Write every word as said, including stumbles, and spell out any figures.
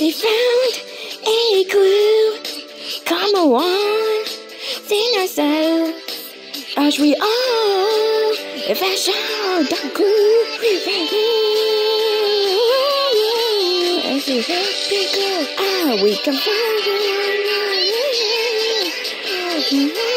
They found a clue. Come on, sing ourselves as we all fashion the cool. As we pick up, ah, we can find it.